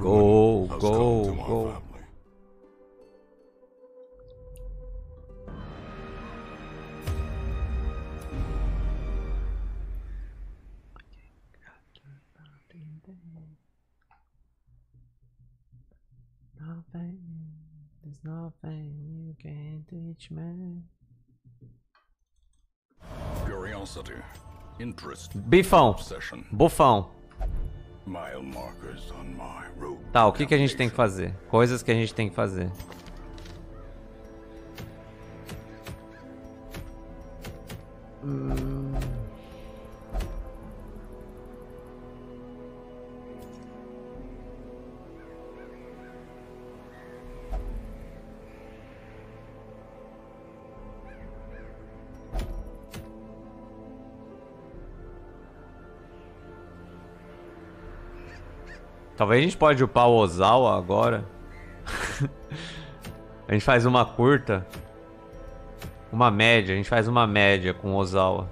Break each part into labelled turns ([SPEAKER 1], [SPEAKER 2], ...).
[SPEAKER 1] Go, go, go. There's nothing you can't teach me.
[SPEAKER 2] Curiosity, interest,
[SPEAKER 1] Bifão,
[SPEAKER 2] obsession.
[SPEAKER 1] bufão.
[SPEAKER 2] Mile markers on my road.
[SPEAKER 1] Tá, o que que a gente tem que fazer? Coisas que a gente tem que fazer. Talvez a gente pode upar o Ozawa agora. A gente faz uma curta. Uma média, a gente faz uma média com o Ozawa.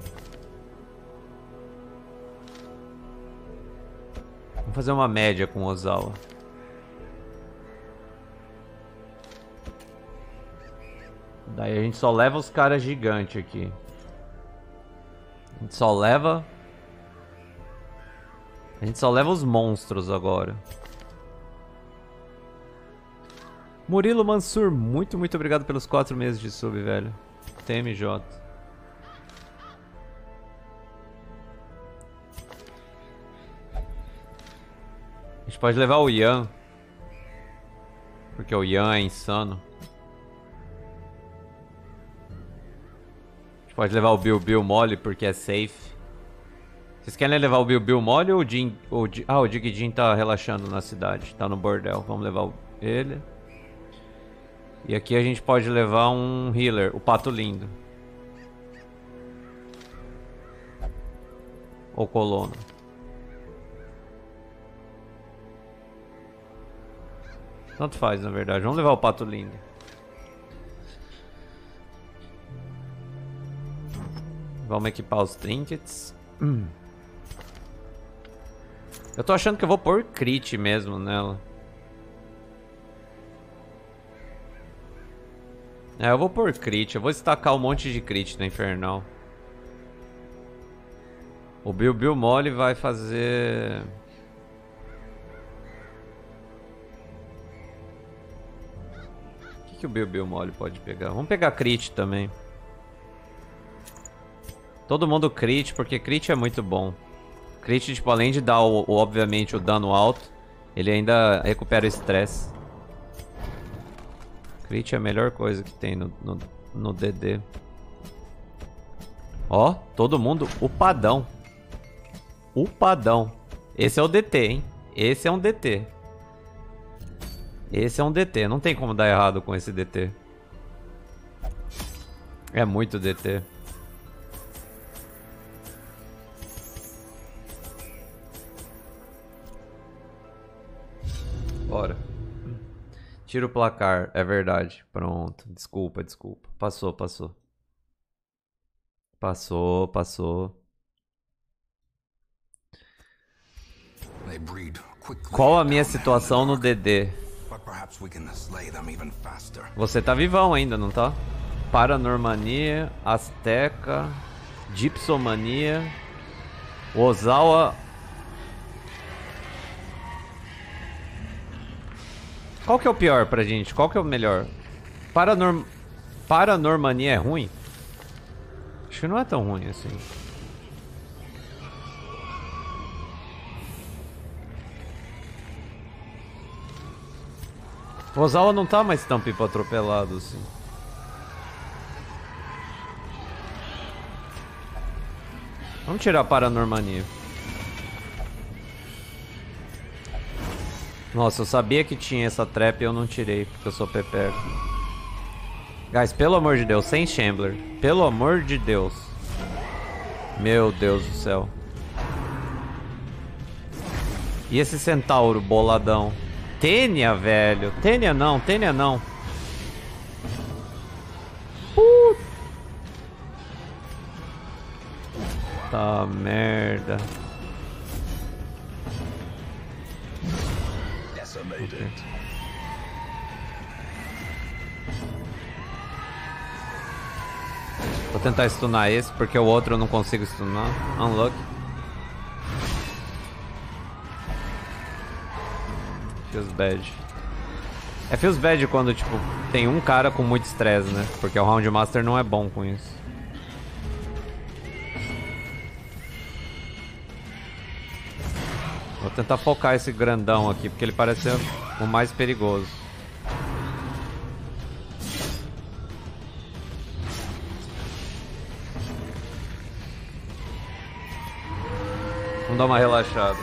[SPEAKER 1] Vamos fazer uma média com o Ozawa. Daí a gente só leva os caras gigantes aqui. A gente só leva... A gente só leva os monstros agora. Murilo Mansur, muito obrigado pelos 4 meses de sub, velho. TMJ. A gente pode levar o Yan. Porque o Yan é insano. A gente pode levar o Bill Mole porque é safe. Vocês querem levar o Bill Mole ou o Jin? Ah, o Dig Jin tá relaxando na cidade. Tá no bordel. Vamos levar ele. E aqui a gente pode levar um healer, o Pato Lindo. Ou Colono. Tanto faz, na verdade. Vamos levar o Pato Lindo. Vamos equipar os trinkets. Eu tô achando que eu vou pôr crit mesmo nela. É, eu vou pôr crit. Eu vou destacar um monte de crit no Infernal. O Bill Mole vai fazer... O que o Bill Mole pode pegar? Vamos pegar crit também. Todo mundo crit, porque crit é muito bom. Crit, tipo, além de dar, obviamente, o dano alto, ele ainda recupera o estresse. Crit é a melhor coisa que tem no DD. Ó, todo mundo upadão. Upadão. Esse é o DT, hein? Esse é um DT. Esse é um DT. Não tem como dar errado com esse DT. É muito DT. Bora. Tira o placar, é verdade. Pronto. Desculpa. Passou. Qual a minha situação no DD? Você tá vivão ainda, não tá? Paranormania, Azteca, Dipsomania, Ozawa. Qual que é o pior pra gente? Qual que é o melhor? Paranormania é ruim? Acho que não é tão ruim assim. O Ozawa não tá mais tão pipo atropelado assim. Vamos tirar a Paranormania. Nossa, eu sabia que tinha essa trap e eu não tirei, porque eu sou pepeco. Guys, pelo amor de Deus, sem Shambler. Pelo amor de Deus. Meu Deus do céu. E esse centauro boladão? Tênia, velho. Tênia não. Puta merda.
[SPEAKER 2] it.
[SPEAKER 1] Vou tentar stunar esse, porque o outro eu não consigo stunar. Unlucky. Feels bad. Feels bad quando, tipo, tem um cara com muito estresse, né? Porque o Round Master não é bom com isso. Vou tentar focar esse grandão aqui, porque ele parece ser o mais perigoso. Vamos dar uma relaxada.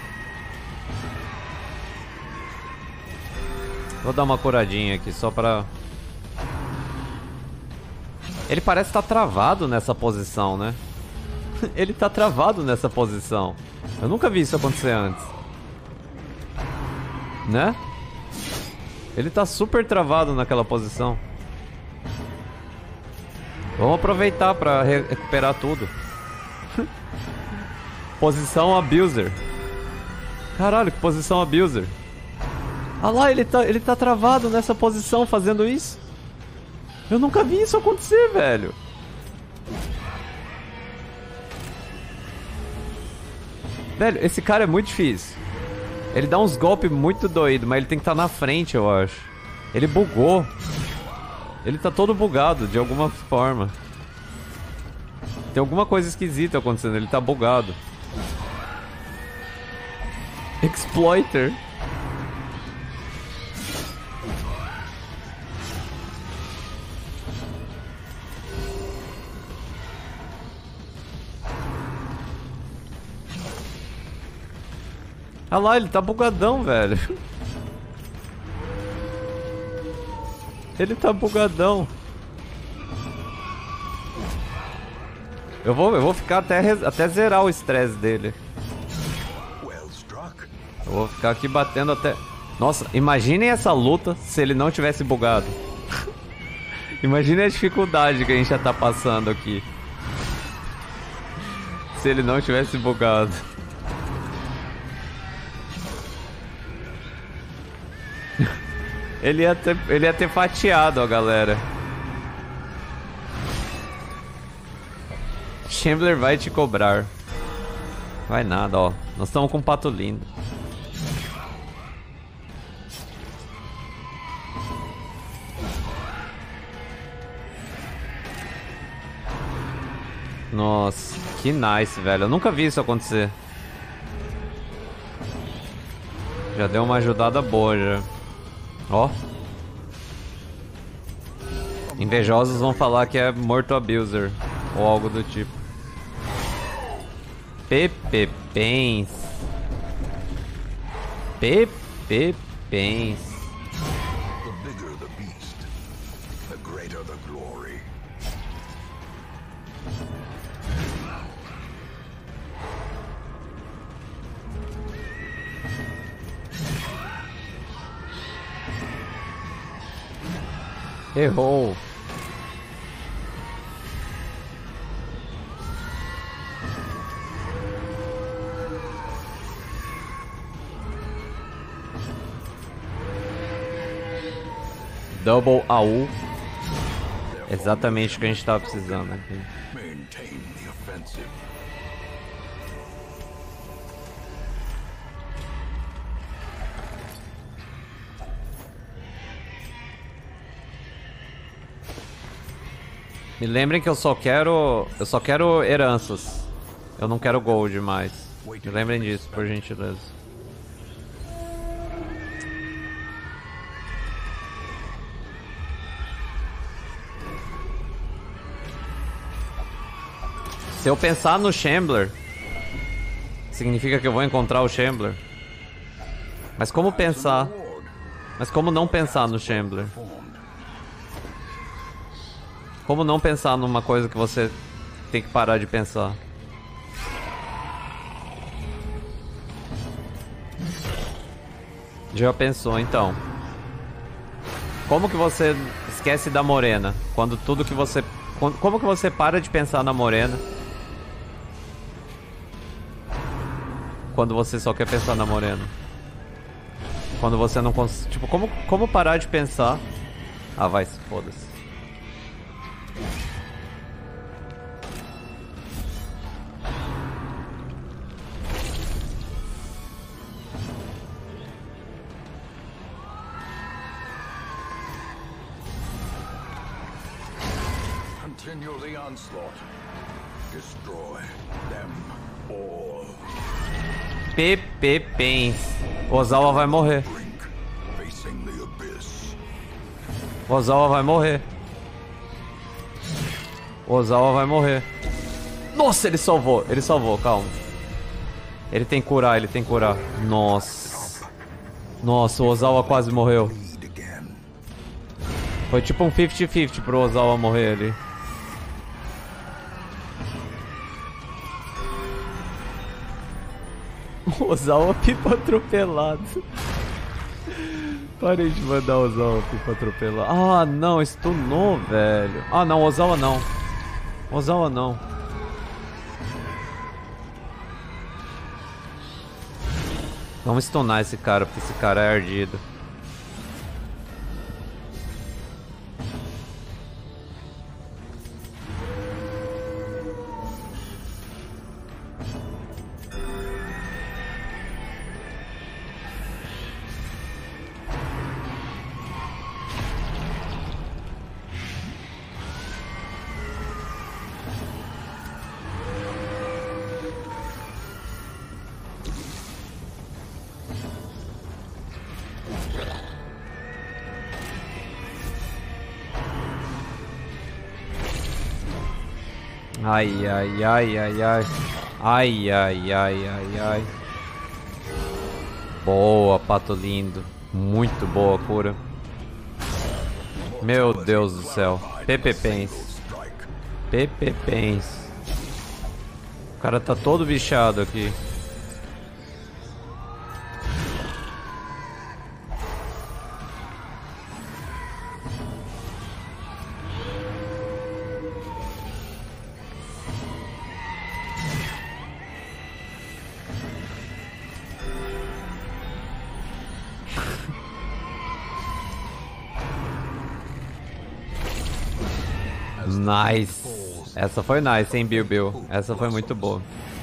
[SPEAKER 1] Vou dar uma curadinha aqui, só pra... Ele parece estar travado nessa posição, né? Ele tá travado nessa posição. Eu nunca vi isso acontecer antes. Né? Ele tá super travado naquela posição. Vamos aproveitar pra recuperar tudo. Posição abuser. Caralho, que posição abuser. Ah lá, ele tá travado nessa posição fazendo isso. Eu nunca vi isso acontecer, velho. Velho, esse cara é muito difícil. Ele dá uns golpes muito doidos, mas ele tem que estar na frente, eu acho. Ele bugou. Ele tá todo bugado, de alguma forma. Tem alguma coisa esquisita acontecendo, ele tá bugado. Exploiter. Ah lá, ele tá bugadão, velho. Ele tá bugadão. Eu vou ficar até zerar o estresse dele. Eu vou ficar aqui batendo até... Nossa, imaginem essa luta se ele não tivesse bugado. Imaginem a dificuldade que a gente já tá passando aqui. Se ele não tivesse bugado. Ele ia ter fatiado a galera. Shambler vai te cobrar. Vai nada, ó. Nós estamos com um pato lindo. Nossa, que nice, velho. Eu nunca vi isso acontecer. Já deu uma ajudada boa, já. Ó. Invejosos vão falar que é morto abuser. Ou algo do tipo. Pepepens. Pepepens.
[SPEAKER 2] The bigger the beast, the greater the glory.
[SPEAKER 1] Errou. Double AU. Exatamente o que a gente estava precisando aqui.
[SPEAKER 2] Maintain the offensive.
[SPEAKER 1] Me lembrem que eu só quero heranças. Eu não quero gold mais. Me lembrem disso, por gentileza. Se eu pensar no Shambler, significa que eu vou encontrar o Shambler. Mas como pensar? Mas como não pensar no Shambler? Como não pensar numa coisa que você tem que parar de pensar? Já pensou, então? Como que você esquece da morena? Quando tudo que você... Como que você para de pensar na morena? Quando você só quer pensar na morena? Quando você não consegue... Tipo, como parar de pensar? Ah, vai, foda-se.
[SPEAKER 2] Continue the onslaught. Destroy them all.
[SPEAKER 1] PPPens. Ozawa vai morrer.
[SPEAKER 2] Brink, facing the abyss.
[SPEAKER 1] Ozawa vai morrer. Ozawa vai morrer. Nossa, ele salvou, calma. Ele tem que curar, ele tem que curar. Nossa. Nossa, o Ozawa quase morreu.
[SPEAKER 2] Bleed again.
[SPEAKER 1] Foi tipo um 50-50 pro Ozawa morrer ali. O Ozawa pipa atropelado. Parei de mandar o Ozawa pipa atropelado. Ah, não, stunou, velho. Ah, não, Ozawa não. Ozawa não. Vamos stunar esse cara, porque esse cara é ardido. Ai, ai, ai, ai, ai. Ai, ai, ai, ai, ai. Boa, pato lindo. Muito boa a cura. Meu Deus do céu. PPPens. PPPens. O cara tá todo bichado aqui. Nice. Essa foi nice, hein, Bill. Essa foi muito boa.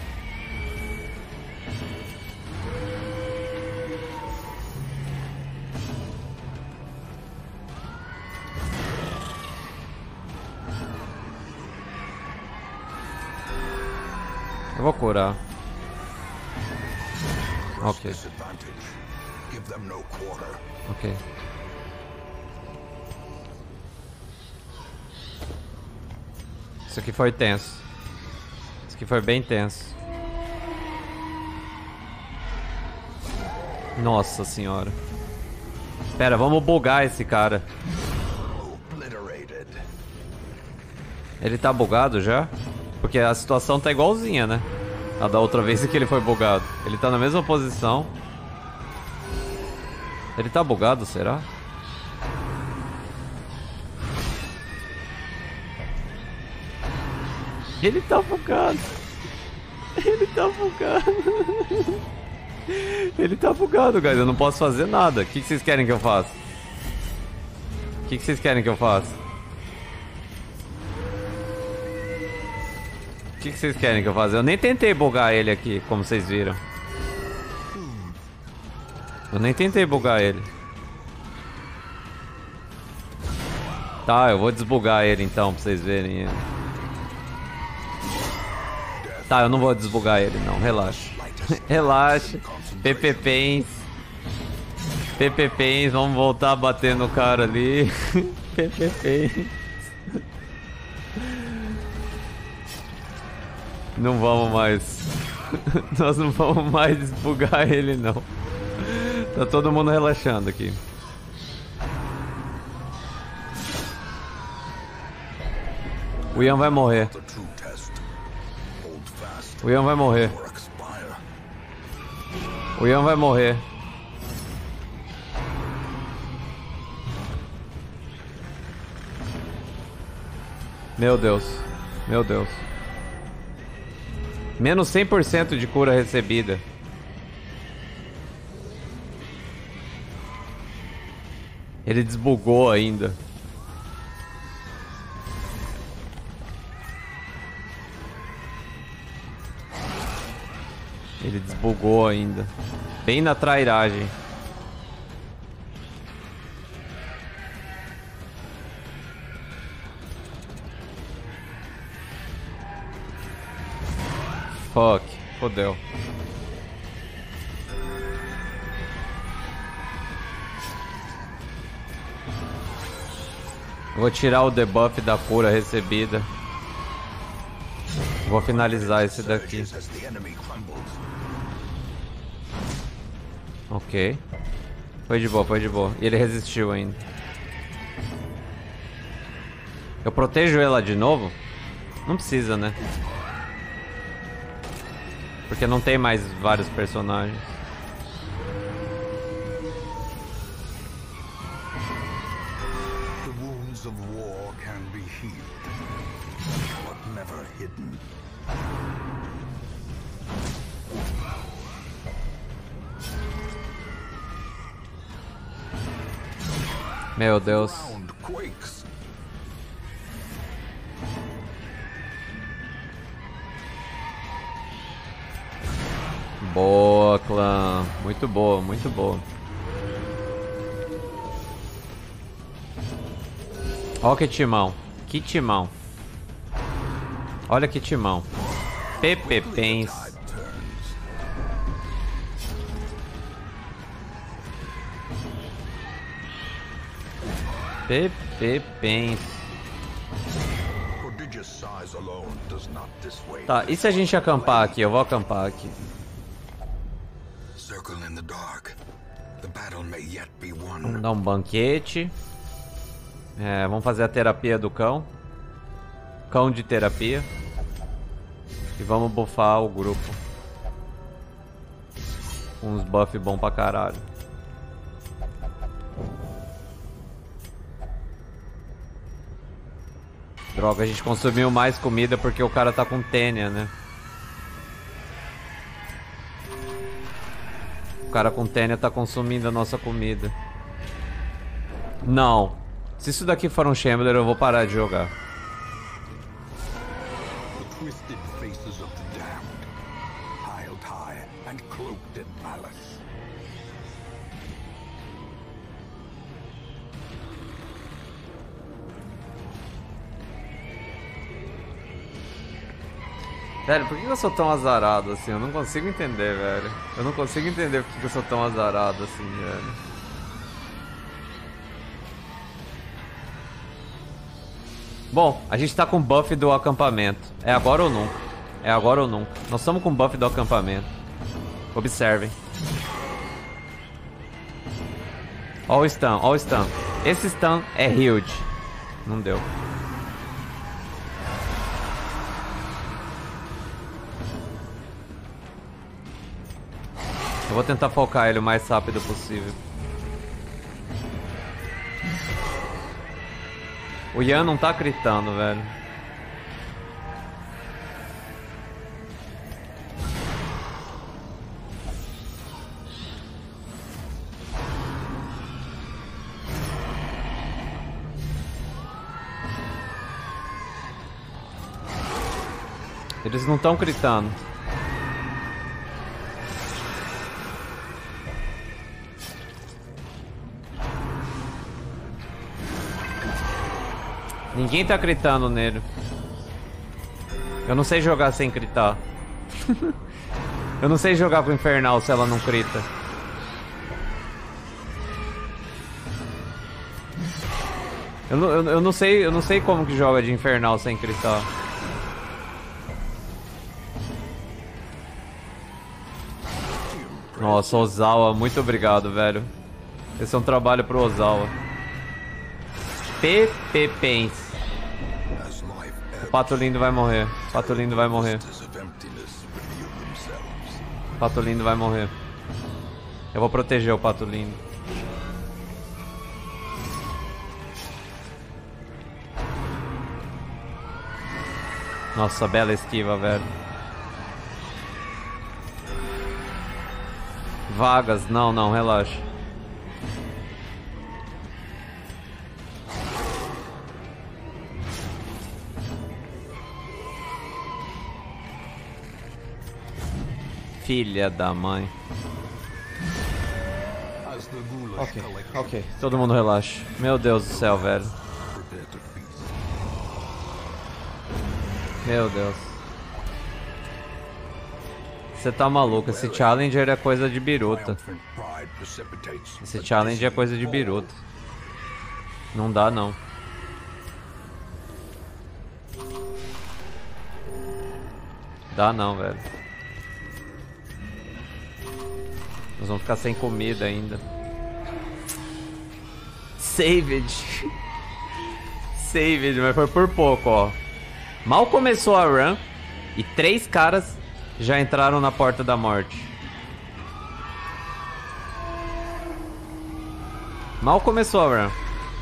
[SPEAKER 1] Eu vou curar. Ok. Ok. Isso aqui foi tenso. Isso aqui foi bem tenso. Nossa senhora. Pera, vamos bugar esse cara. Ele tá bugado já? Porque a situação tá igualzinha, né? A da outra vez que ele foi bugado. Ele tá na mesma posição. Ele tá bugado, será? Ele tá bugado. Ele tá bugado. Ele tá bugado, guys. Eu não posso fazer nada. O que vocês querem que eu faça? O que vocês querem que eu faça? O que vocês querem que eu faça? Eu nem tentei bugar ele aqui, como vocês viram. Eu nem tentei bugar ele. Tá, eu vou desbugar ele então, pra vocês verem ele. Tá, eu não vou desbugar ele não, relaxa. Relaxa. PPPens. PPPens, vamos voltar a bater no cara ali. PPPens. Não vamos mais. Nós não vamos mais desbugar ele não. Tá todo mundo relaxando aqui. O Ian vai morrer. O Ian vai morrer. O Ian vai morrer. Meu Deus. Meu Deus. Menos 100% de cura recebida. Ele desbugou ainda. Ele desbugou ainda. Bem na trairagem. Fuck. Fodeu. Vou tirar o debuff da cura recebida. Vou finalizar esse daqui. Ok. Foi de boa, foi de boa. E ele resistiu ainda. Eu protejo ela de novo? Não precisa, né? Porque não tem mais vários personagens.
[SPEAKER 2] The wounds of war can be healed, but never hidden.
[SPEAKER 1] Meu Deus.
[SPEAKER 2] Ground quakes.
[SPEAKER 1] Boa, clã. Muito boa, muito boa. Ó que timão. Que timão. Olha que timão. PPPens. PPPens.
[SPEAKER 2] Prodigious size alone does not dissuade.
[SPEAKER 1] Tá, e se a gente acampar aqui? Eu vou acampar aqui.
[SPEAKER 2] Circle in the dark. The battle may yet be won.
[SPEAKER 1] Vamos dar um banquete. É, vamos fazer a terapia do cão. Cão de terapia. E vamos buffar o grupo. Uns buff bom pra caralho. Droga, a gente consumiu mais comida porque o cara tá com tênia, né? O cara com tênia tá consumindo a nossa comida. Não. Se isso daqui for um Shambler, eu vou parar de jogar.
[SPEAKER 2] The twisted faces of the damned, piled high and cloaked in malice.
[SPEAKER 1] Velho, por que eu sou tão azarado assim? Eu não consigo entender, velho. Eu não consigo entender por que eu sou tão azarado assim, velho. Bom, a gente tá com buff do acampamento. É agora ou nunca? É agora ou nunca. Nós estamos com buff do acampamento. Observem. Ó o stun, ó o stun. Esse stun é huge. Não deu. Eu vou tentar focar ele o mais rápido possível. O Yan não tá critando, velho. Eles não estão critando. Ninguém tá critando nele. Eu não sei jogar sem critar. Eu não sei jogar com Infernal se ela não crita. Eu não sei como que joga de Infernal sem critar. Nossa, Ozawa, muito obrigado, velho. Esse é um trabalho pro Ozawa. PPPens. O Pato Lindo vai morrer. O Pato Lindo vai morrer. O Pato Lindo vai morrer. Eu vou proteger o Pato Lindo. Nossa, bela esquiva, velho. Vagas, não, relaxa. Filha da mãe.
[SPEAKER 2] As the ghoulish collect,
[SPEAKER 1] Ok. Todo mundo relaxa. Meu Deus do céu, velho.
[SPEAKER 2] prepare to feast.
[SPEAKER 1] Meu Deus. Você tá maluco. Esse Challenger é coisa de biruta.
[SPEAKER 2] Triumphant pride precipitates
[SPEAKER 1] Esse
[SPEAKER 2] a
[SPEAKER 1] Challenge é coisa de biruta. Não dá, não. Dá não, velho. Nós vamos ficar sem comida ainda. Saved. Saved, mas foi por pouco, ó. Mal começou a run e 3 caras já entraram na porta da morte. Mal começou a run.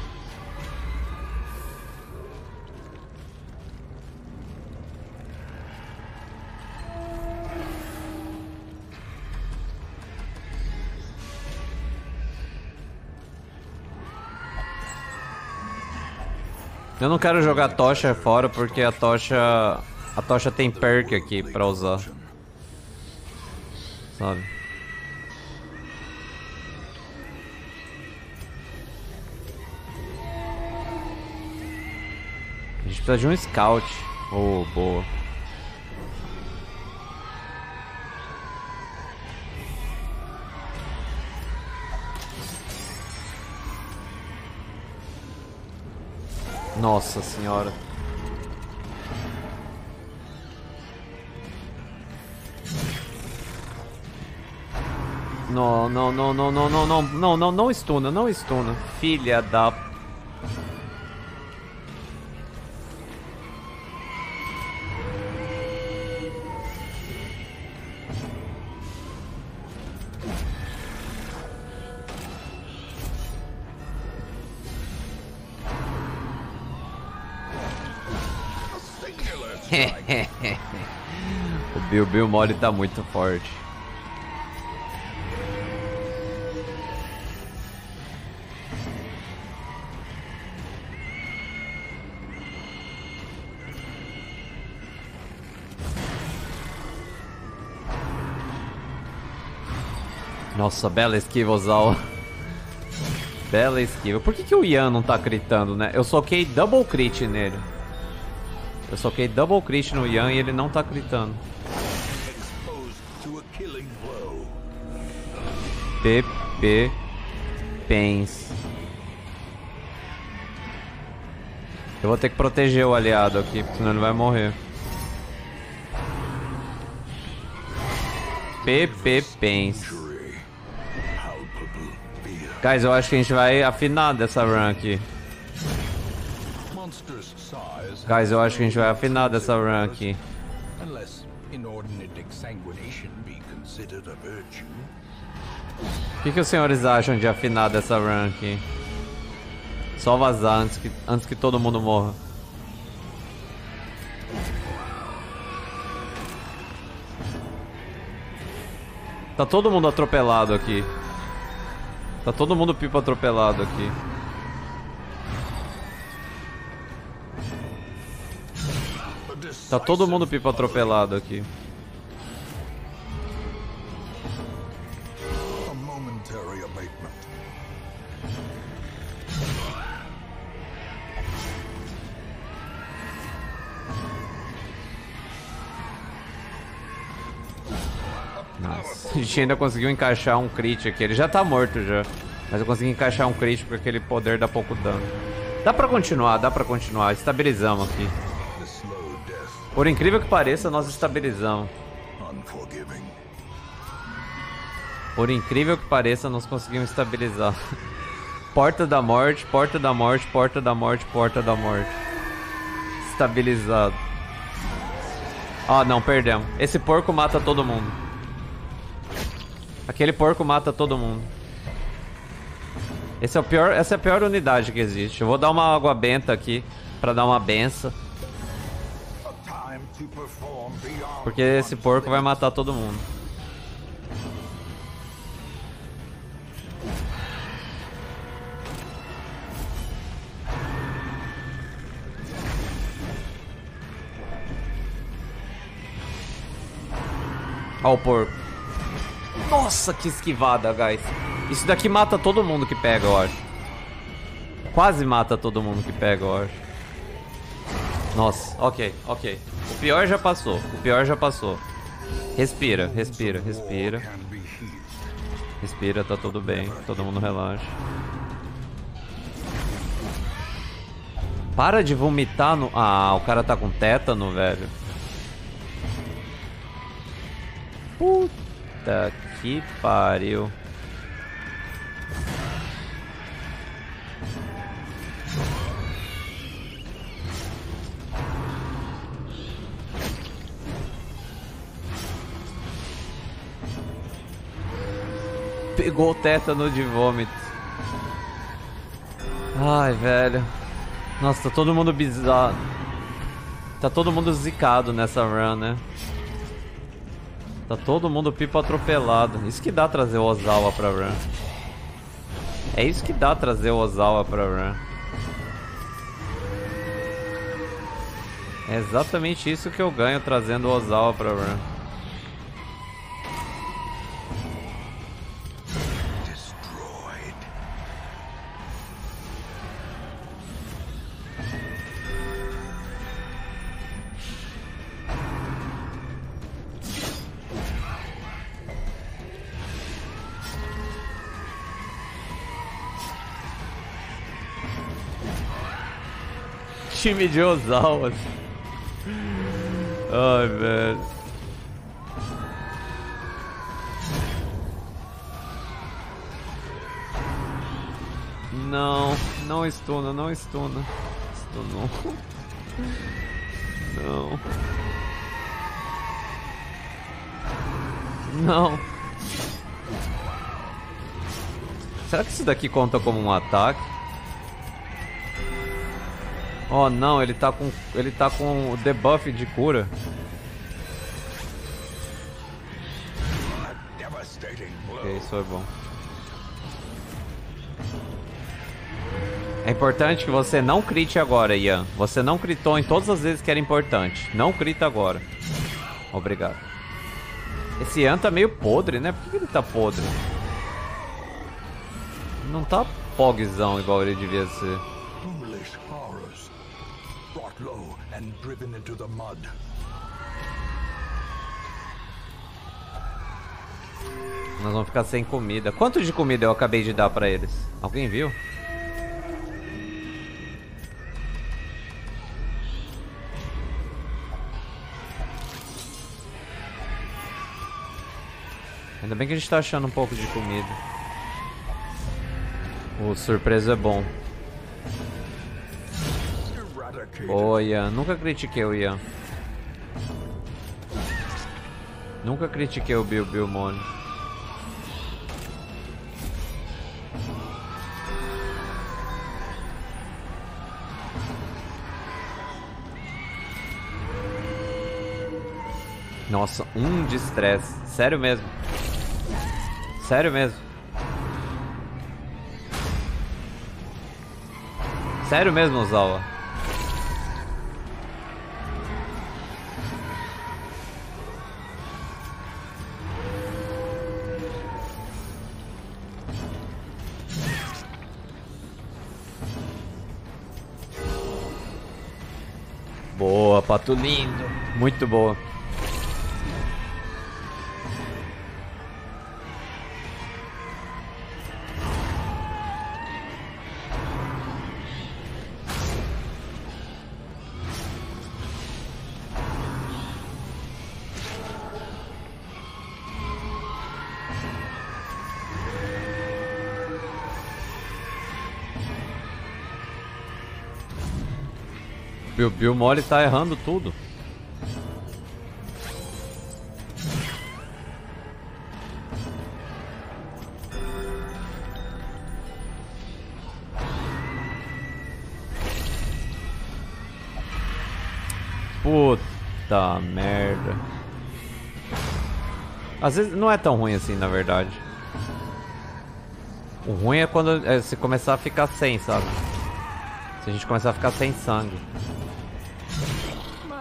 [SPEAKER 1] Eu não quero jogar tocha fora porque a tocha tem perk aqui pra usar. Sabe? A gente precisa de um scout. Oh, boa. Nossa senhora. Não, não, não, não, não, não, não, não, não, não estuna, não estuna. Filha da... O Bill Mole tá muito forte. Nossa, bela esquiva, Ozawa. Bela esquiva. Por que o Ian não tá critando, né? Eu soquei double crit nele. Eu soquei double crit no Ian e ele não tá critando.
[SPEAKER 2] exposed to a killing blow.
[SPEAKER 1] PP Pens. Eu vou ter que proteger o aliado aqui, senão ele vai morrer. PP Pens.
[SPEAKER 2] Injury. Palpable fear.
[SPEAKER 1] Guys, eu acho que a gente vai afinar dessa run aqui.
[SPEAKER 2] Monstrous size.
[SPEAKER 1] Guys, eu acho que a gente vai afinar dessa run aqui.
[SPEAKER 2] Unless inordinate exsanguination be considered a virtue.
[SPEAKER 1] O que os senhores acham de afinar dessa run aqui? Só vazar antes que todo mundo morra. Tá todo mundo atropelado aqui. Tá todo mundo pipo atropelado aqui. Tá todo mundo pipo atropelado aqui.
[SPEAKER 2] A momentary abatement.
[SPEAKER 1] Nossa, a gente ainda conseguiu encaixar um crit aqui. Ele já tá morto já. Mas eu consegui encaixar um crit porque aquele poder dá pouco dano. Dá pra continuar, dá pra continuar. Estabilizamos aqui.
[SPEAKER 2] The slow death.
[SPEAKER 1] Por incrível que pareça, nós estabilizamos.
[SPEAKER 2] Unforgiving.
[SPEAKER 1] Por incrível que pareça, nós conseguimos estabilizar. Porta da morte, porta da morte, porta da morte, porta da morte. Estabilizado. Ah, não, perdemos. Esse porco mata todo mundo. Aquele porco mata todo mundo. Essa é a pior unidade que existe. Eu vou dar uma água benta aqui pra dar uma benção.
[SPEAKER 2] A time to perform beyond.
[SPEAKER 1] Porque esse porco vai matar todo mundo. Ó o porco. Nossa, que esquivada, guys. Isso daqui mata todo mundo que pega, eu acho. Quase mata todo mundo que pega, eu acho. Nossa, ok. O pior já passou. Respira. Respira, tá tudo bem. Todo mundo relaxa. Para de vomitar no... Ah, o cara tá com tétano, velho. Puta que pariu. Pegou o tétano de vômito. Ai, velho. Nossa, tá todo mundo bizarro. Tá todo mundo zicado nessa run, né? Tá todo mundo pipo atropelado. Isso que dá trazer o Ozawa pra run. É isso que dá trazer o Ozawa pra run. É exatamente isso que eu ganho trazendo o Ozawa pra run. Time de Ozawas. Ai, velho. Não estuna. Estunou. Não. Será que isso daqui conta como um ataque? Oh não, ele tá com o debuff de cura. Ok, isso é bom. É importante que você não crite agora, Ian. Você não critou em todas as vezes que era importante. Não crita agora. Obrigado. Esse Ian tá meio podre, né? Por que ele tá podre? Não tá pogzão igual ele devia ser.
[SPEAKER 2] Low and driven into the mud.
[SPEAKER 1] Nós vamos ficar sem comida. Quanto de comida eu acabei de dar pra eles? Alguém viu? Ainda bem que a gente tá achando um pouco de comida. O surpresa é bom. Boa, Ian. Nunca critiquei o Ian. Nunca critiquei o Bill Mone. Nossa, 1 de estresse. Sério mesmo. Sério mesmo. Sério mesmo, Ozawa. Boa, pato lindo. Muito boa. Bill Mole tá errando tudo. Puta merda. Às vezes não é tão ruim assim, na verdade. O ruim é quando você começar a ficar sem, sabe? Se a gente começar a ficar sem sangue.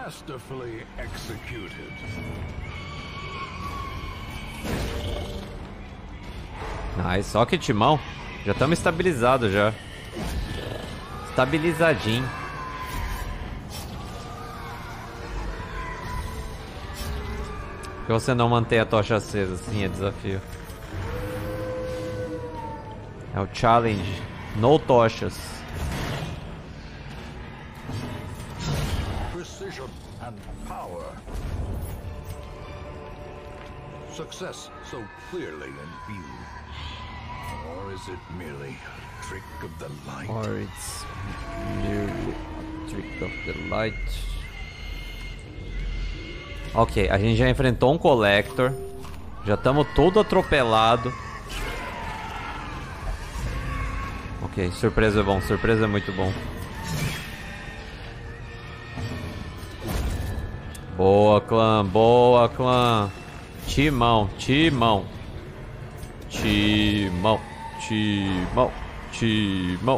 [SPEAKER 2] Masterfully executed.
[SPEAKER 1] Nice, só que timão. Já estamos estabilizados já. Estabilizadinho. Por que você não mantém a tocha acesa? Sim, é desafio. É o challenge. No tochas.
[SPEAKER 2] Precision and power. Success so clearly in view. Or is it merely a trick of the light?
[SPEAKER 1] Or it's merely a trick of the light. Ok, a gente já enfrentou um Collector. Já estamos todo atropelado. Ok, surpresa é bom, surpresa é muito bom. Boa, clã, boa, clã. Timão, timão. Timão, timão, timão.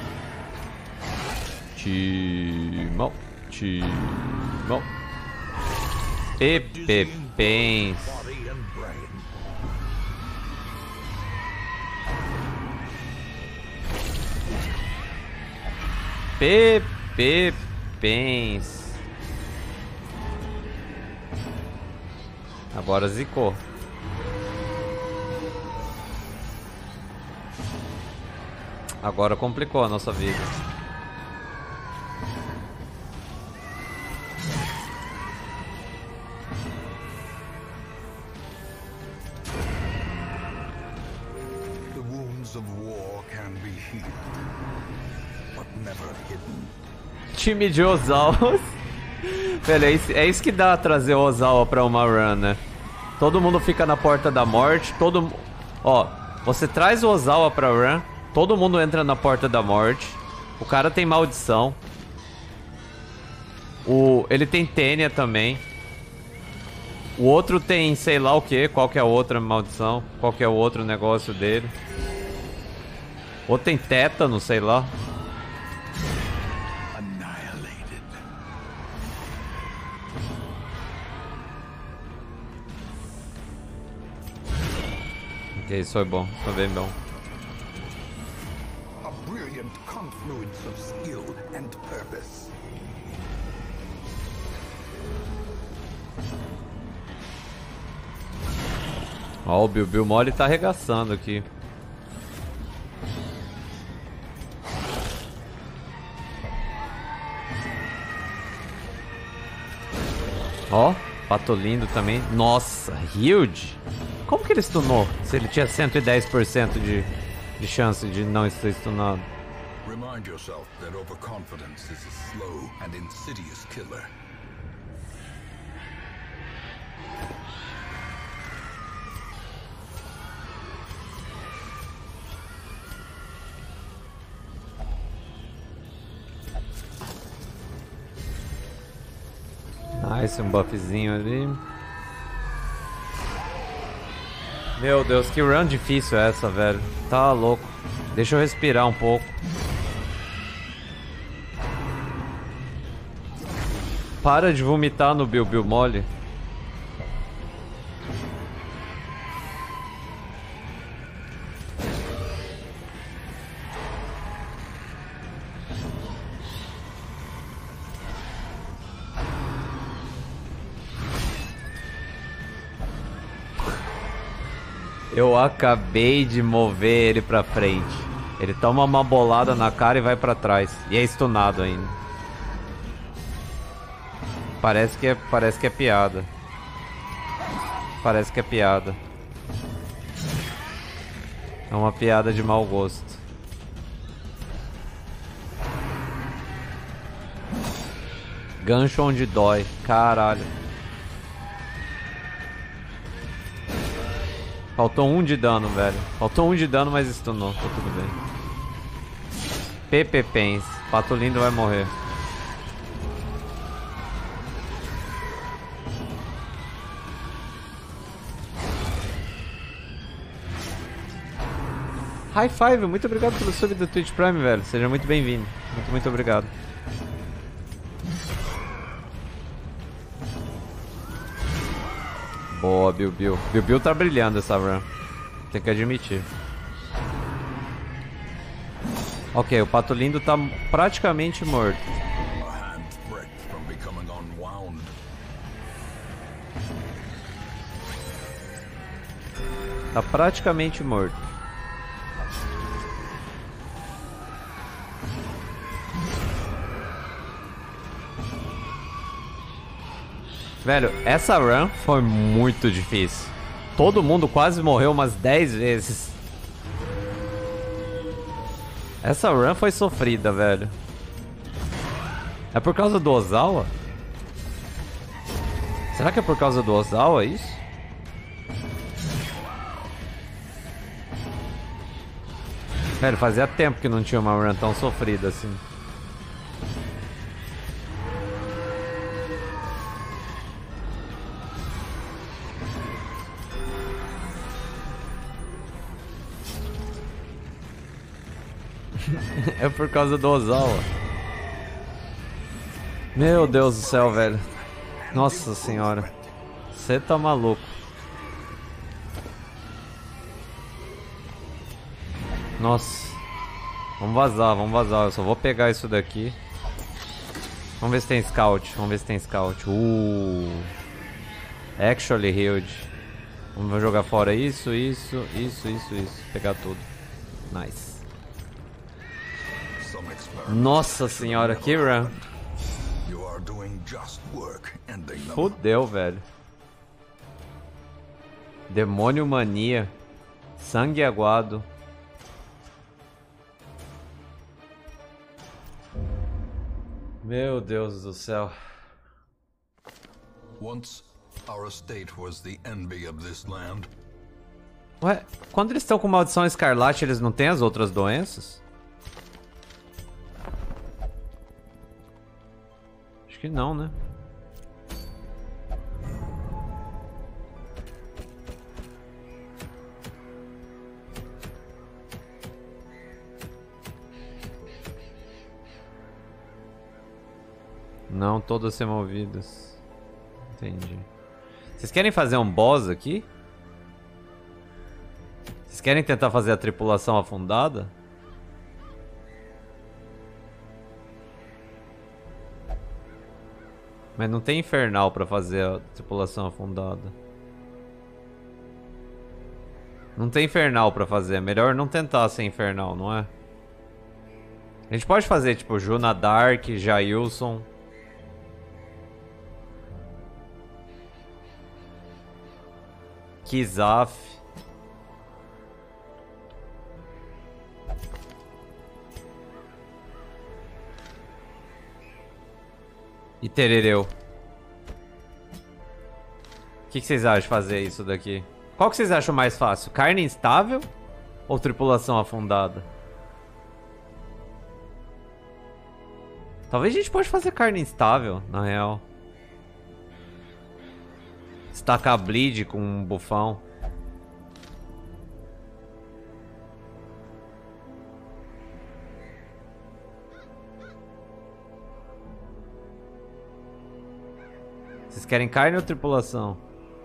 [SPEAKER 1] Timão, timão. Pepepens.
[SPEAKER 2] Body and brain.
[SPEAKER 1] Pepepens. Agora zicou. Agora complicou a nossa vida.
[SPEAKER 2] The wounds of war can be healed, but never hidden.
[SPEAKER 1] Time de Ozawas. Velho, é isso que dá trazer o Ozawa pra uma run, né? Todo mundo fica na porta da morte. Ó, você traz o Ozawa pra run. Todo mundo entra na porta da morte. O cara tem maldição. Ele tem Tênia também. O outro tem sei lá o que. Qual que é a outra maldição? Qual que é o outro negócio dele? O outro tem tétano, sei lá.
[SPEAKER 2] Annihilated.
[SPEAKER 1] Ok, isso foi bom. Foi bem bom.
[SPEAKER 2] A brilliant confluence of skill and purpose.
[SPEAKER 1] Ó, o Bill Mole tá arregaçando aqui. Ó, Pato Lindo também. Nossa, huge. Como que ele stunou? Se ele tinha 110% de chance de não ser stunado.
[SPEAKER 2] Remind yourself that overconfidence is a slow and insidious killer.
[SPEAKER 1] Nice, um buffzinho ali. Meu Deus, que run difícil é essa, velho. Tá louco. Deixa eu respirar um pouco. Para de vomitar no Bill Mole. Eu acabei de mover ele pra frente. Ele toma uma bolada na cara e vai pra trás. E é stunado ainda. Parece que é piada. Parece que é piada. É uma piada de mau gosto. Gancho onde dói. Caralho. Faltou 1 de dano, velho. Faltou 1 de dano, mas stunou. Tá tudo bem. Pepepens. Pato Lindo vai morrer. High Five, muito obrigado pelo sub do Twitch Prime, velho. Seja muito bem-vindo. Muito obrigado. Boa, Bill. Bill tá brilhando essa run. Tem que admitir. Ok, o Pato Lindo tá praticamente morto.
[SPEAKER 2] A hand's breadth from becoming unwound.
[SPEAKER 1] Tá praticamente morto. Velho, essa run foi muito difícil. Todo mundo quase morreu umas 10 vezes. Essa run foi sofrida, velho. É por causa do Ozawa? Será que é por causa do Ozawa isso? Velho, fazia tempo que não tinha uma run tão sofrida assim. É por causa do Ozawa. Meu Deus do céu, velho. Nossa senhora. Você tá maluco. Nossa. Vamos vazar, vamos vazar. Eu só vou pegar isso daqui. Vamos ver se tem scout. Vamos ver se tem scout. Actually healed. Vamos jogar fora isso. Pegar tudo. Nice. Nossa senhora, que run. Fudeu, velho. Demônio mania. Sangue aguado. Meu Deus do céu.
[SPEAKER 2] Once our estate was the envy of this land.
[SPEAKER 1] Ué, quando eles estão com maldição escarlate, eles não têm as outras doenças? Acho que não, né? Não, todas removidas. Entendi. Vocês querem fazer um boss aqui? Vocês querem tentar fazer a tripulação afundada? Mas não tem infernal pra fazer a tripulação afundada. Não tem infernal pra fazer. É melhor não tentar ser infernal, não é? A gente pode fazer tipo Juna Dark, Jailson. Kizaf. E Terereu. O que vocês acham de fazer isso daqui? Qual que vocês acham mais fácil? Carne instável ou tripulação afundada? Talvez a gente pode fazer carne instável, na real. Estacar bleed com um bufão. Vocês querem carne ou tripulação?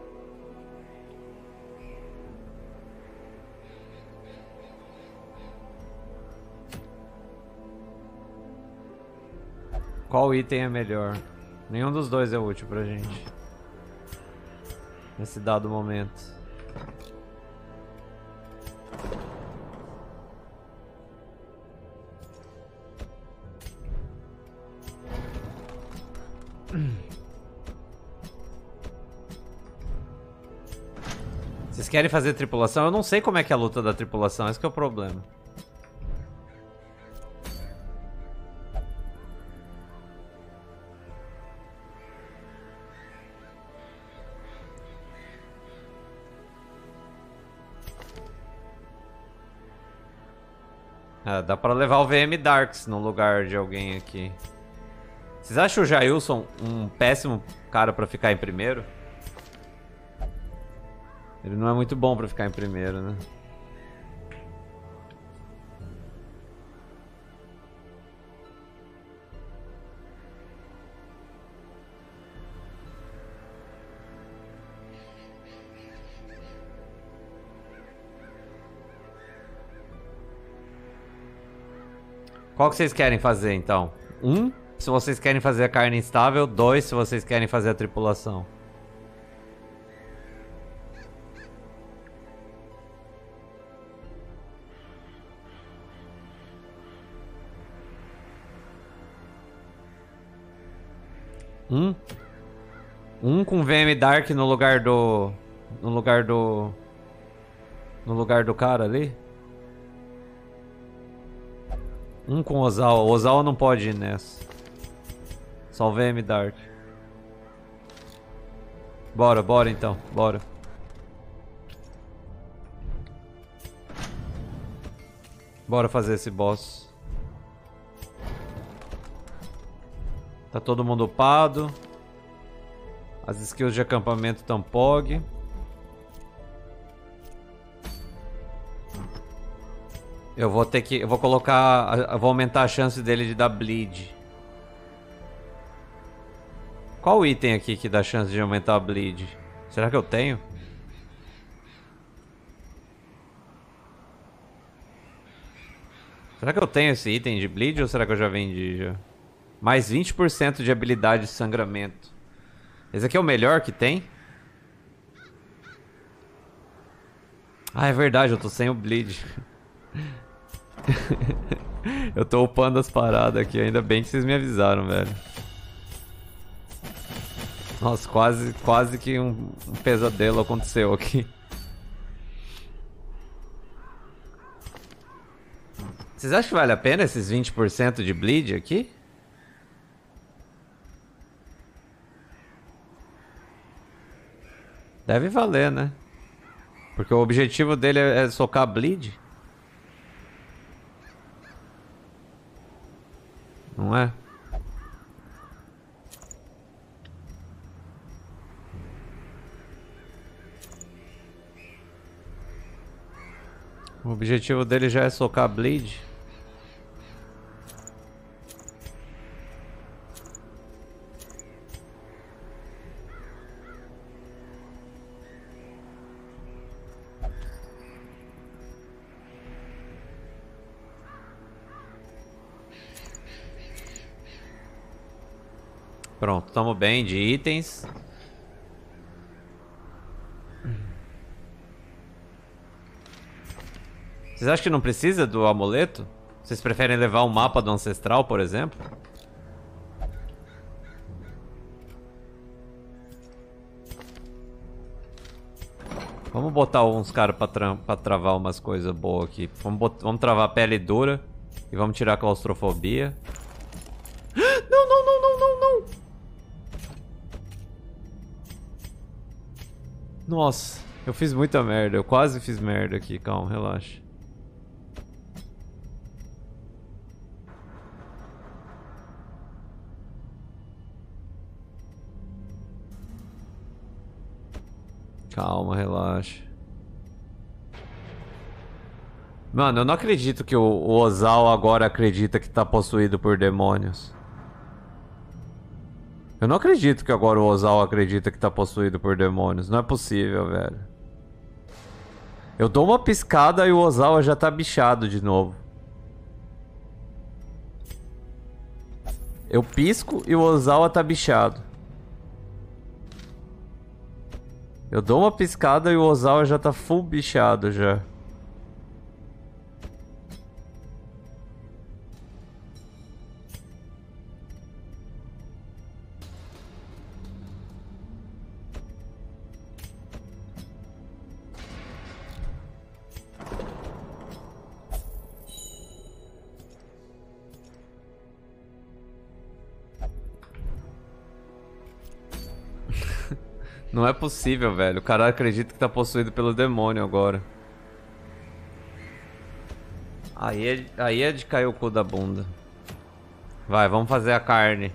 [SPEAKER 1] Qual item é melhor? Nenhum dos dois é útil pra gente. Nesse dado momento. Vocês querem fazer tripulação? Eu não sei como é que é a luta da tripulação, esse que é o problema. Ah, dá pra levar o VM Darks no lugar de alguém aqui. Vocês acham o Jailson um péssimo cara pra ficar em primeiro? Ele não é muito bom pra ficar em primeiro, né? Qual que vocês querem fazer, então? 1, se vocês querem fazer a carne instável. 2, se vocês querem fazer a tripulação. Um com VM Dark no lugar do... No lugar do cara ali. Um com Ozawa. Ozawa não pode ir nessa. Só o VM Dark. Bora então. Bora. Bora fazer esse boss. Tá todo mundo upado. As skills de acampamento estão POG. Eu vou ter que... Eu vou colocar... Eu vou aumentar a chance dele de dar bleed. Qual item aqui que dá chance de aumentar a bleed? Será que eu tenho? Será que eu tenho esse item de bleed ou será que eu já vendi já? Mais 20% de habilidade de sangramento. Esse aqui é o melhor que tem? Ah, é verdade, eu tô sem o bleed. Eu tô upando as paradas aqui, ainda bem que vocês me avisaram, velho. Nossa, quase que um pesadelo aconteceu aqui. Vocês acham que vale a pena esses 20% de bleed aqui? Deve valer, né? Porque o objetivo dele é socar bleed. Não é? O objetivo dele já é socar bleed. Pronto, tamo bem de itens. Vocês acham que não precisa do amuleto? Vocês preferem levar um mapa do ancestral, por exemplo? Vamos botar uns caras pra travar umas coisas boas aqui. Vamos travar a pele dura. E vamos tirar a claustrofobia. Não, não, não, não, não, não! Nossa, eu fiz muita merda. Eu quase fiz merda aqui. Calma, relaxa. Calma, relaxa. Mano, eu não acredito que o Ozawa agora acredita que tá possuído por demônios. Eu não acredito que agora o Ozawa acredita que tá possuído por demônios. Não é possível, velho. Eu dou uma piscada e o Ozawa já tá bichado de novo. Eu pisco e o Ozawa tá bichado. Eu dou uma piscada e o Ozawa já tá full bichado já. Não é possível, velho. O cara acredita que tá possuído pelo demônio agora. Aí é de cair o cu da bunda. Vai, vamos fazer a carne.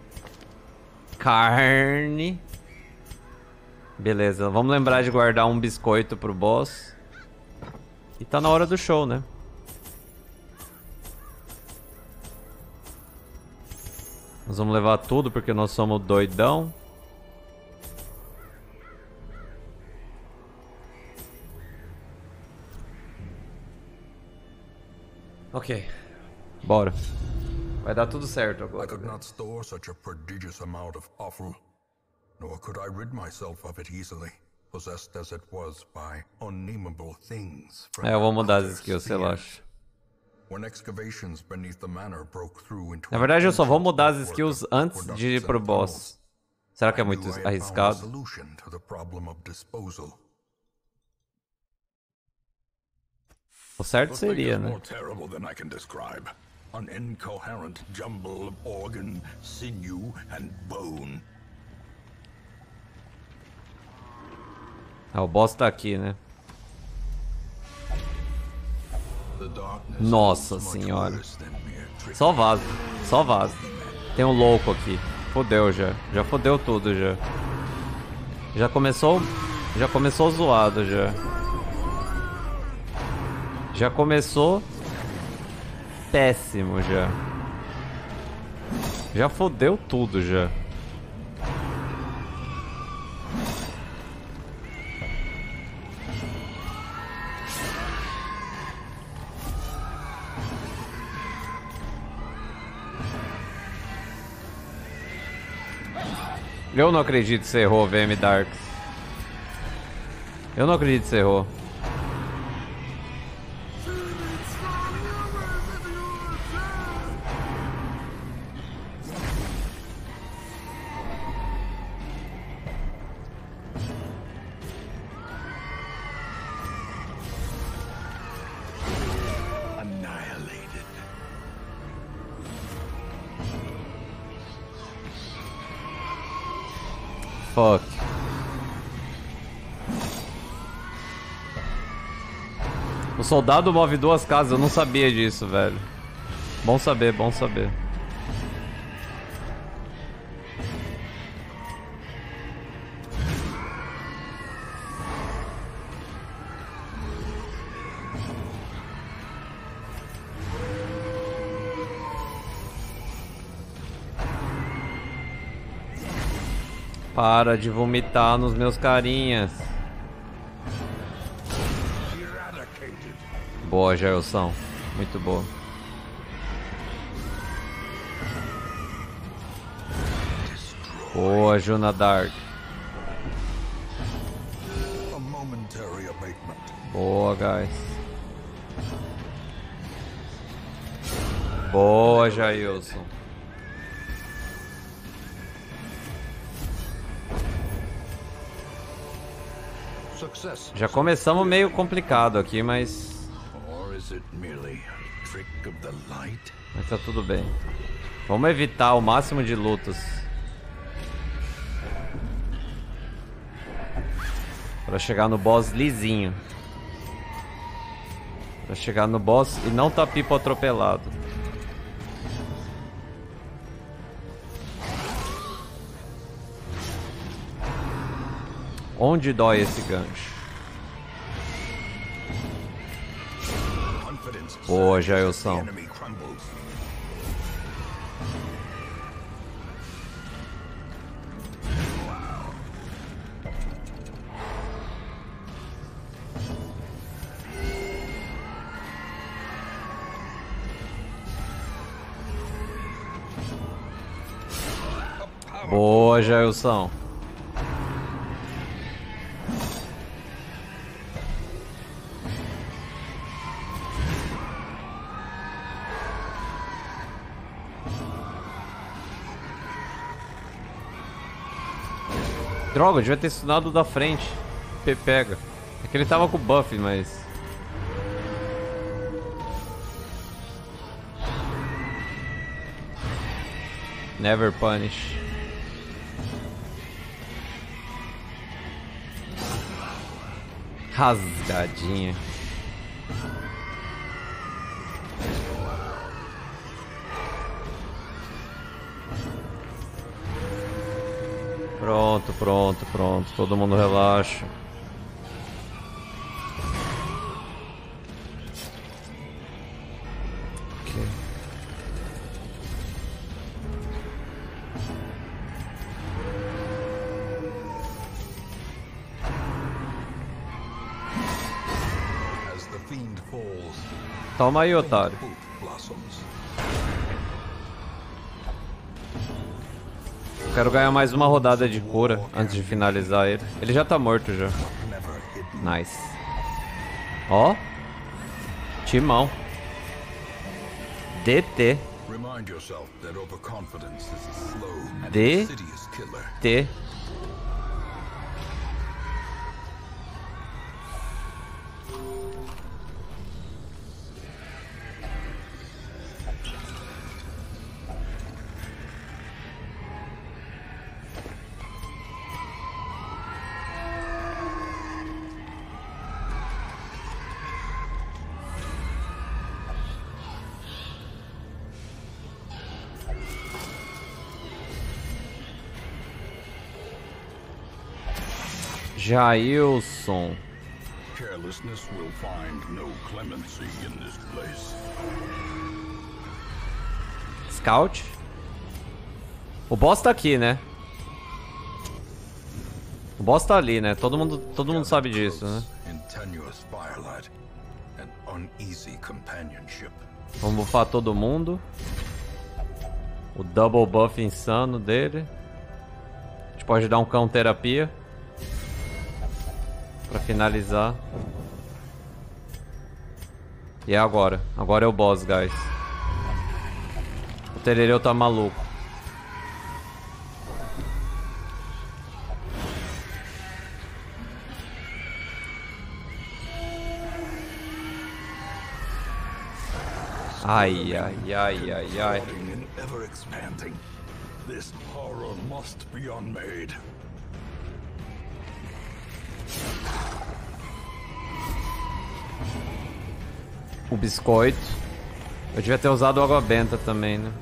[SPEAKER 1] Carne. Beleza, vamos lembrar de guardar um biscoito pro boss. E tá na hora do show, né? Nós vamos levar tudo porque nós somos doidão. Ok, bora. Vai dar tudo certo
[SPEAKER 2] I
[SPEAKER 1] agora.
[SPEAKER 2] could not store such a prodigious amount of offal, nor could I rid myself of it easily, possessed as it was by unnameable things. From
[SPEAKER 1] Eu vou mudar as
[SPEAKER 2] outer
[SPEAKER 1] skills,
[SPEAKER 2] spheres.
[SPEAKER 1] relaxa.
[SPEAKER 2] When excavations beneath the manor broke through into
[SPEAKER 1] Na verdade, eu só vou mudar as
[SPEAKER 2] network
[SPEAKER 1] skills
[SPEAKER 2] of
[SPEAKER 1] antes de ir
[SPEAKER 2] aqueducts
[SPEAKER 1] pro
[SPEAKER 2] and
[SPEAKER 1] boss.
[SPEAKER 2] tunnels,
[SPEAKER 1] Será que é
[SPEAKER 2] I
[SPEAKER 1] muito
[SPEAKER 2] knew I had found a
[SPEAKER 1] arriscado?
[SPEAKER 2] solution to the problem of disposal.
[SPEAKER 1] O certo
[SPEAKER 2] The thing
[SPEAKER 1] seria,
[SPEAKER 2] is
[SPEAKER 1] né?
[SPEAKER 2] more terrible than I can describe. An incoherent jumble of organ, sinew, and bone.
[SPEAKER 1] Ah, o boss tá aqui, né?
[SPEAKER 2] The darkness
[SPEAKER 1] Nossa
[SPEAKER 2] is much
[SPEAKER 1] senhora.
[SPEAKER 2] worse than mere trick.
[SPEAKER 1] Só vaza. Só vaza. Tem um louco aqui. Fodeu já. Já fodeu tudo já. Já começou zoado já. Já começou péssimo já. Já fodeu tudo já. Eu não acredito que você errou, VM Darks. Eu não acredito que você errou.
[SPEAKER 2] Annihilated.
[SPEAKER 1] Fuck. O soldado move duas casas, eu não sabia disso, velho. Bom saber, bom saber. Para de vomitar nos meus carinhas.
[SPEAKER 2] Eradicated.
[SPEAKER 1] Boa, Jailson. Muito boa. Boa, Juna Dark.
[SPEAKER 2] A momentary abatement.
[SPEAKER 1] Boa, guys. Boa, Jailson.
[SPEAKER 2] Success.
[SPEAKER 1] Já começamos meio complicado aqui, mas
[SPEAKER 2] Or is it merely a trick of the light?
[SPEAKER 1] tá tudo bem. Vamos evitar o máximo de lutas. Pra chegar no boss lisinho. Pra chegar no boss e não tá pipo atropelado. Onde dói esse gancho?
[SPEAKER 2] Confidence
[SPEAKER 1] Boa,
[SPEAKER 2] surges as the
[SPEAKER 1] Jailson.
[SPEAKER 2] enemy crumbles.
[SPEAKER 1] Boa, Jailson. Droga, eu devia ter estudado da frente. Pega. É que ele tava com buff, mas... Never punish. Rasgadinha. Pronto, pronto, pronto. Todo mundo relaxa. Ok.
[SPEAKER 2] As the fiend falls,
[SPEAKER 1] Toma aí, otário.
[SPEAKER 2] hope blossoms.
[SPEAKER 1] Quero ganhar mais uma rodada de cura antes de finalizar ele. Ele já tá morto já. Nice. Ó. Timão. DT. DT. Jailson.
[SPEAKER 2] Carelessness will find no clemency in this place.
[SPEAKER 1] Scout. O boss tá aqui, né? O boss tá ali, né? Todo mundo sabe disso, né? Vamos buffar todo mundo. O double buff insano dele. A gente pode dar um cão terapia. Pra finalizar. E é agora. Agora é o boss, guys. O Terereu tá maluco. Ai, ai, ai, ai, ai.
[SPEAKER 2] This horror must be unmade.
[SPEAKER 1] O biscoito. Eu devia ter usado água benta também, né?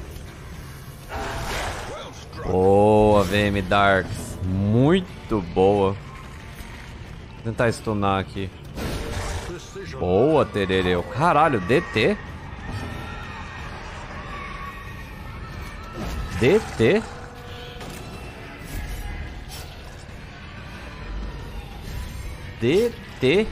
[SPEAKER 1] Boa, VM Darks. Muito boa. Vou tentar stunar aqui. Boa, Terereu. Caralho, DT? DT? DT?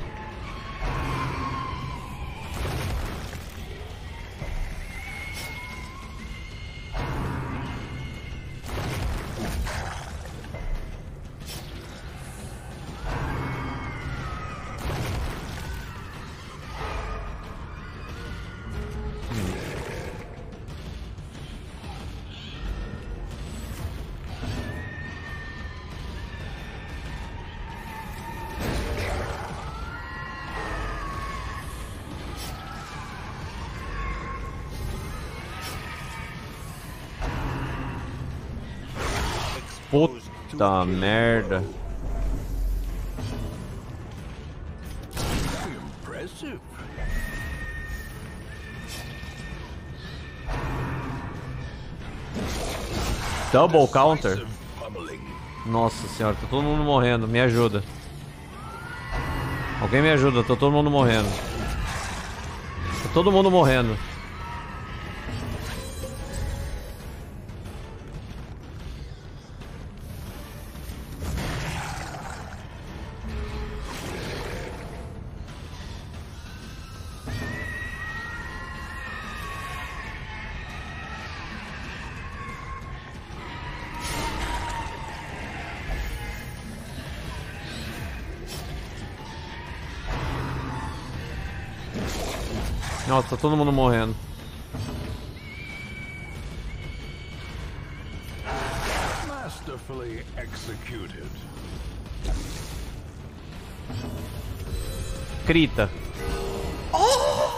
[SPEAKER 1] Puta merda. Double counter? Nossa senhora, tá todo mundo morrendo. Me ajuda. Alguém me ajuda, tá todo mundo morrendo. Tá todo mundo morrendo. Nossa, tá todo mundo morrendo.
[SPEAKER 2] Masterfully executed.
[SPEAKER 1] Crita. Oh!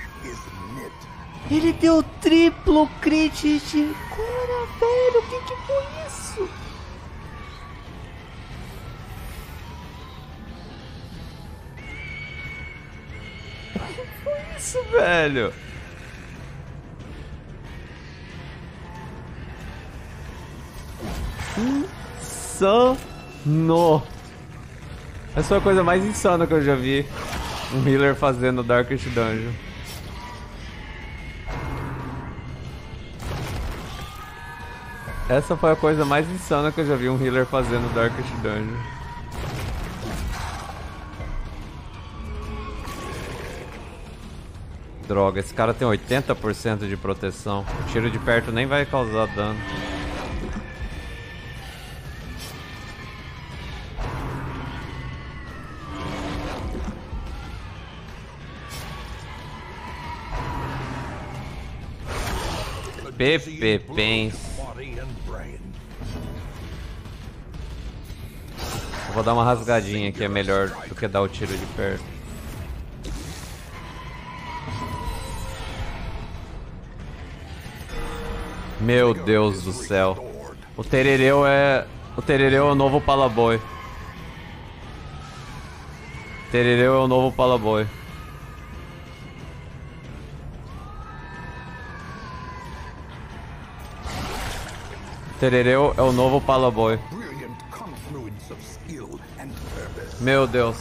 [SPEAKER 1] Ele deu triplo crit de cura, velho. O que foi isso? Isso, velho. Insano. Essa foi a coisa mais insana que eu já vi um healer fazendo Darkest Dungeon. Essa foi a coisa mais insana que eu já vi um healer fazendo Darkest Dungeon. Droga, esse cara tem 80% de proteção. O tiro de perto nem vai causar dano. Pens. Eu vou dar uma rasgadinha que é melhor do que dar o tiro de perto. Meu Deus do céu. O Terereu é o novo Palaboi. Terereu é o novo Palaboi. Terereu é o novo Palaboi. Meu Deus.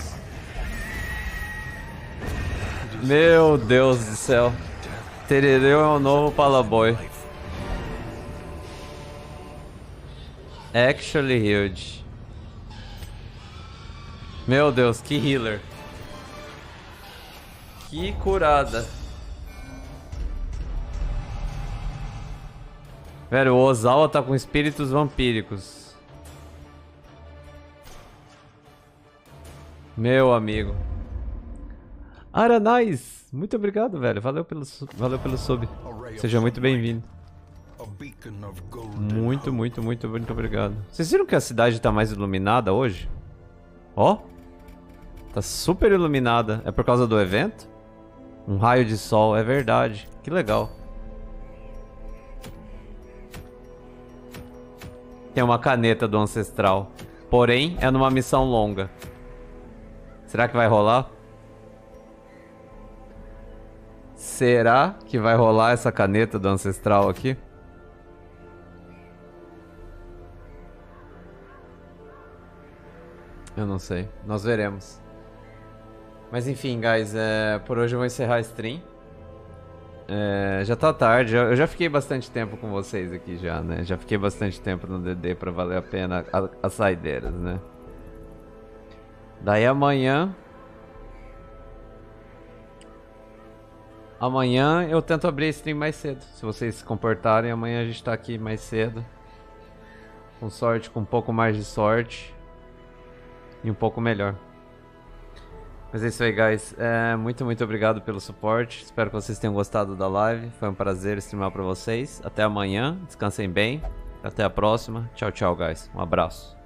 [SPEAKER 1] Meu Deus do céu. Terereu é o novo Palaboi. Actually huge. Meu Deus, que healer. Que curada. Velho, o Ozawa tá com espíritos vampíricos. Meu amigo. Aranais, muito obrigado, velho. Valeu pelo sub. Seja muito bem-vindo. Muito obrigado. Vocês viram que a cidade tá mais iluminada hoje? Ó. Tá super iluminada. É por causa do evento? Um raio de sol, é verdade. Que legal. Tem uma caneta do ancestral. Porém, é numa missão longa. Será que vai rolar? Será que vai rolar essa caneta do ancestral aqui? Eu não sei. Nós veremos. Mas enfim, guys, por hoje eu vou encerrar a stream. Já tá tarde, eu já fiquei bastante tempo com vocês aqui já, né? Já fiquei bastante tempo no DD pra valer a pena as saideiras, né? Daí amanhã eu tento abrir a stream mais cedo. Se vocês se comportarem, amanhã a gente tá aqui mais cedo. Com sorte, com um pouco mais de sorte. E um pouco melhor. Mas é isso aí, guys. Muito obrigado pelo suporte. Espero que vocês tenham gostado da live. Foi um prazer streamar pra vocês. Até amanhã. Descansem bem. Até a próxima. Tchau, guys. Um abraço.